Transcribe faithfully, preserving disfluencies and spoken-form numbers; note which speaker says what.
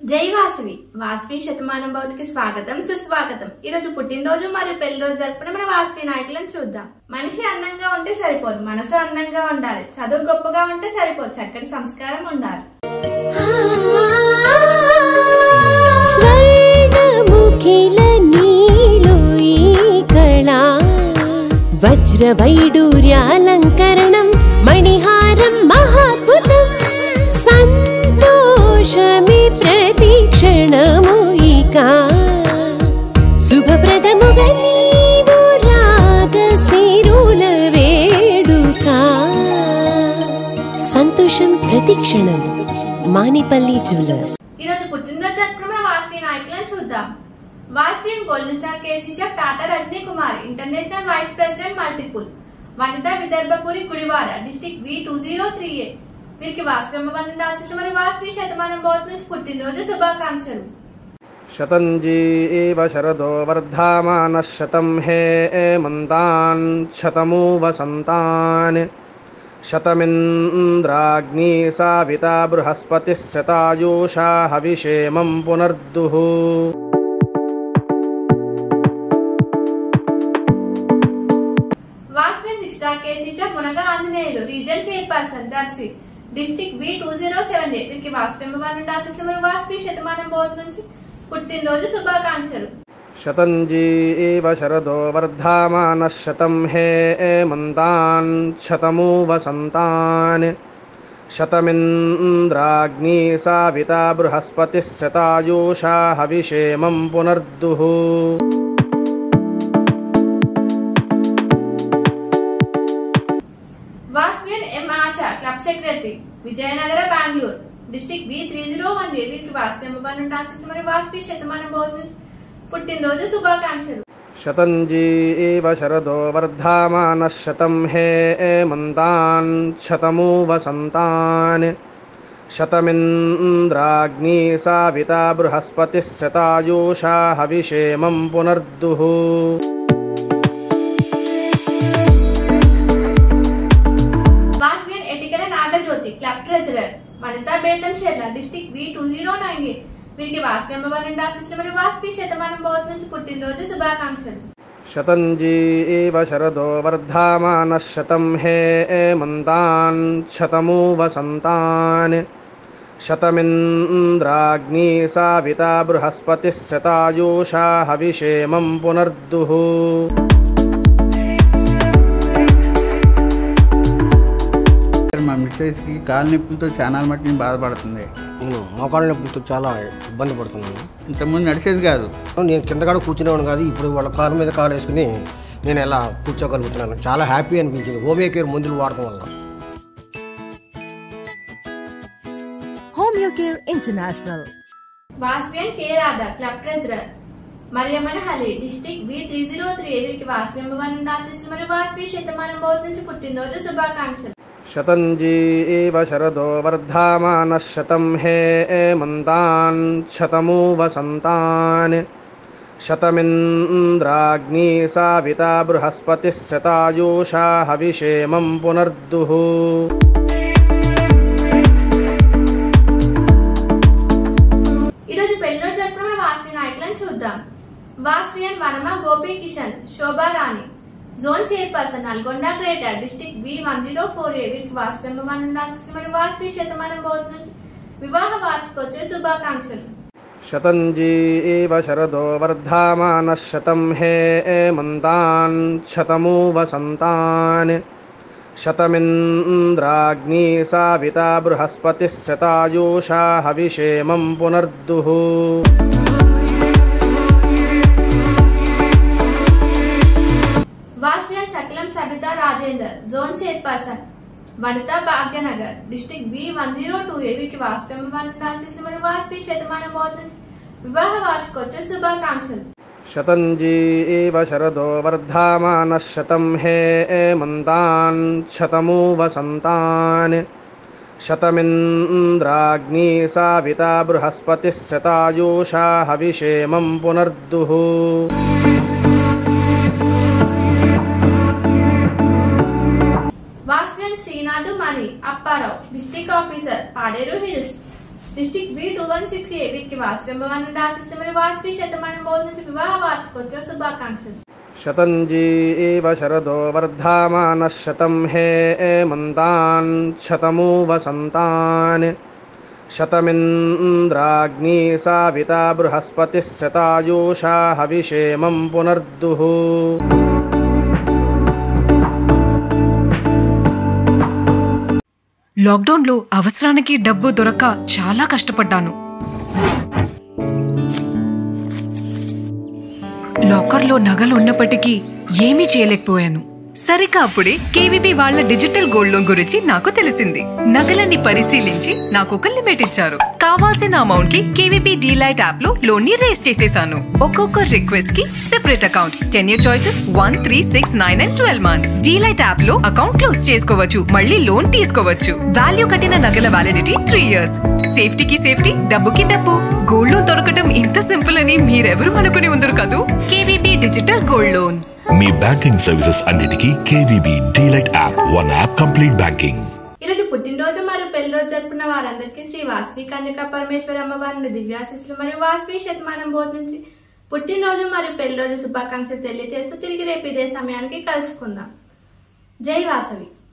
Speaker 1: జై వాసవి వాసవి శతమానం భవతికి స్వాగతం సుస్వాగతం। ఈ రోజు పుట్టినరోజు మరియు పెళ్లి రోజు జరుపుకునే మన వాసవి నాయకులను చూద్దాం। మనిషి అందంగా ఉంటే సరిపోదు, మనసు అందంగా ఉండాలి। చదువు గొప్పగా ఉంటే సరిపోదు, చక్కటి సంస్కారం ఉండాలి।
Speaker 2: వజ్ర వైడూర్యాలంకరణం మణిహారం మహాద్భుతం సంతోషమి ప్రతిక్షణము ఇక శుభప్రదముగా నీవు రాగసిరుల వేడుక సంతోషం ప్రతిక్షణం మానిపల్లి జ్యువెలర్స్।
Speaker 1: ఈ రోజు పుట్టినరోజు జరుపుకునే వాసవి నాయకులను చూద్దాం। వాసవి గోల్డెన్ స్టార్ కేసీజర్ Tata Rajani Kumar international vice president multiple Vanitha Vidarbhapuri Gudivada district V two zero three A వీరికి వాసవి అమ్మవారి ఆశీస్సులు మరియు వాసవి శతమానం భవతి నుంచి పుట్టినరోజు శుభాకాంక్షలు।
Speaker 3: శతంజీవ శరదో వర్ధమాన శతం హే మంతాన్ శతమూ వసంతాన్ శతమింద్రాగ్ని సావితా బృహస్పతి శతాయూషా హవిషేమం పునర్దుః।
Speaker 1: Munaga Anjaneyulu region chairperson Darsi district V two zero seven eight వీరికి వాసవి అమ్మవారి ఆశీస్సులు మరియు వాసవి శతమానం భవతి నుంచి పుట్టినరోజు శుభాకాంక్షలు।
Speaker 3: శతంజీవ శరదో వర్ధమాన శతం హే మంతాన్ శతమూ వసంతాన్ శతమింద్రాగ్ని సావితా బృహస్పతి శతాయూషా హవిషేమం పునర్దుః।
Speaker 1: Vasavian M Asha club secretary Vijayanagara Bengaluru district V three zero one A వీరికి వాసవి అమ్మవారి ఆశీస్సులు మరియు వాసవి శతమానం భవతి నుంచి పుట్టినరోజు శుభాకాంక్షలు।
Speaker 3: శతంజీవ శరదో వర్ధమాన శతం హే మంతాన్ శతమూ వసంతాన్ శతమింద్రాగ్ని సావితా బృహస్పతి శతాయూషా హవిషేమం పునర్దుః।
Speaker 1: Club treasurer Vanitha Bethamcherla district V two zero nine eight వీరికి వాసవి అమ్మవారి ఆశీస్సులు మరియు వాసవి శతమానం భవతి నుంచి పుట్టినరోజు శుభాకాంక్షలు।
Speaker 3: శతంజీవ శరదో వర్ధమాన శతం హే మంతాన్ శతమూ వసంతాన్ శతమింద్రాగ్ని సావితా బృహస్పతి శతాయూషా హవిషేమం పునర్దుః।
Speaker 4: మా మిస్సెస్కి కాలు నొప్పులతో చాలా మట్టి నేను బాధపడుతుంది।
Speaker 5: నేను మోకాళ్ళ నొప్పులతో చాలా ఇబ్బంది పడుతున్నాను।
Speaker 4: ఇంతకుముందు నడిచేది కాదు,
Speaker 5: నేను కింద కాడ కూర్చునేవాడు కాదు, ఇప్పుడు వాళ్ళ కాలు మీద కాలు వేసుకుని నేను ఎలా కూర్చోగలుగుతున్నాను। చాలా హ్యాపీ అనిపించింది హోమియో కేర్ మందులు వాడటం వల్ల।
Speaker 2: Homeo care international
Speaker 1: Vasavian K Radha club treasurer Mariyammanahalli district V three zero three వీరికి వాసవి అమ్మవారి ఆశీస్సులు మరియు వాసవి శతమానం భవతి నుంచి పుట్టినరోజు శుభాకాంక్షలు।
Speaker 3: శతంజీవ శరదో వర్ధమాన శతం హే మంతాన్ శతమూ వసంతాన్ శతమింద్రాగ్ని సావితా బృహస్పతి శతాయూషా హవిషేమం పునర్దుః।
Speaker 1: ఈరోజు పెళ్లి రోజు జరుపుకున్న వాసవి నాయకులను చూద్దాం। Vasavian Vanama Gopi Kishan Shobharani zone chairperson Nalgonda greater district V one zero four A వీరికి వాసవి అమ్మవారి ఆశీస్సులు మరియు వాసవి శతమానం భవతి నుంచి వివాహ వార్షికోత్సవ శుభాకాంక్షలు।
Speaker 3: శతంజీవ శరదో వర్ధమాన శతం హే మంతాన్ శతమూ వసంతాన్ శతమింద్రాగ్ని సావితా బృహస్పతి శతాయూషా హవిషేమం పునర్దుః।
Speaker 1: Vasavian Sakalam Sabitha Rajender zone chairperson Vanitha Bhagyanagar district V one zero two A వీరికి వాసవి అమ్మవారి ఆశీస్సులు మరియు వాసవి శతమానం భవతి నుంచి వివాహ వార్షికోత్సవ శుభాకాంక్షలు।
Speaker 3: శతంజీవ శరదో వర్ధమాన శతం హే మంతాన్ శతమూ వసంతాన్ శతమింద్రాగ్ని సావితా బృహస్పతి శతాయూషా హవిషేమం పునర్దుః।
Speaker 1: Vasavian Srinath Mani Apparao district officer Paderu hills district V two one six A వీరికి వాసవి అమ్మవారి నుండి ఆశిస్సులు మరియు వాసవి శతమానం బోధన నుంచి వివాహ వార్షికోత్సవ శుభాకాంక్షలు.
Speaker 3: శతంజీవ శరదో వర్ధమానః శతం హేమంతాన్ శతమూ వసంతాన్ శతమింద్రాగ్నీ సావితా బృహస్పతిః శతాయూషా హవిషేమం పునర్దుః.
Speaker 6: లాక్డౌన్లో అవసరానికి డబ్బు దొరక్క చాలా కష్టపడ్డాను. లాకర్లో నగలు ఉన్నప్పటికీ ఏమీ చేయలేకపోయాను. సరిగ్గా అప్పుడే కేవీబీ వాళ్ళ డిజిటల్ గోల్డ్ లోన్ గురించి నాకు తెలిసింది. నగలన్నీ పరిశీలించి నాకు ఒక లిమిట్ ఇచ్చారు. కావాల్సిన అమౌంట్ కి కేవీబీ డీలైట్ యాప్ లో లోన్ ని రేస్ చేసేసాను. ఒక్కొక్క రిక్వెస్ట్ కి separate account, ten year choices, one three six nine and twelve months. Delight app లో అకౌంట్ క్లోజ్ చేసుకోవచ్చు, మళ్ళీ లోన్ తీసుకోవచ్చు. వాల్యూ కట్టిన నగల వ్యాలిడిటీ త్రీ ఇయర్స్. సేఫ్టీకి సేఫ్టీ, డబ్బుకి డబ్బు. గోల్డ్ లోన్ దొరకటం ఇంత సింపుల్ అని మీరెవరూ అనుకుని ఉండరు కదూ. KVB digital gold loan.
Speaker 7: మీ బ్యాంకింగ్ సర్వీసెస్ అన్నిటికీ KVB delight app, one app complete banking.
Speaker 1: ఈరోజు పుట్టినరోజు మరియు పెళ్లి రోజు జరుపుకున్న వారందరికీ శ్రీ వాసవి కన్యకా పరమేశ్వరి అమ్మవారి దివ్యాశీస్సులు మరియు వాసవి శతమానం బోధన నుంచి పుట్టినరోజు మరియు పెళ్లి రోజు శుభాకాంక్షలు తెలియజేస్తూ తిరిగి రేపు ఇదే సమయానికి కలుసుకుందాం. జై వాసవి.